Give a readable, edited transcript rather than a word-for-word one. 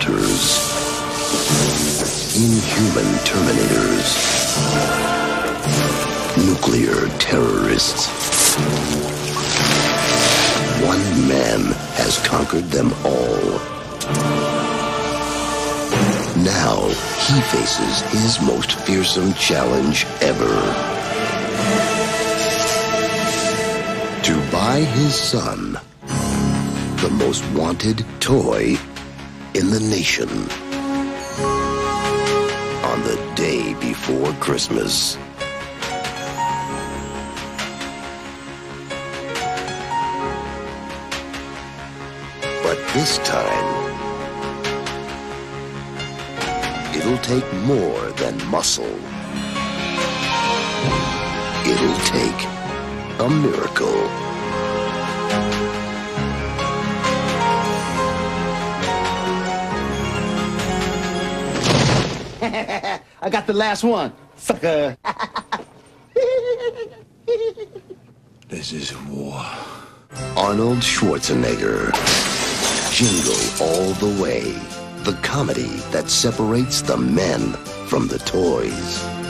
predators, inhuman terminators, nuclear terrorists. One man has conquered them all. Now he faces his most fearsome challenge ever. To buy his son the most wanted toy in the nation on the day before Christmas. But this time, it'll take more than muscle. It'll take a miracle. I got the last one, sucker. This is war. Arnold Schwarzenegger. Jingle all the way. The comedy that separates the men from the toys.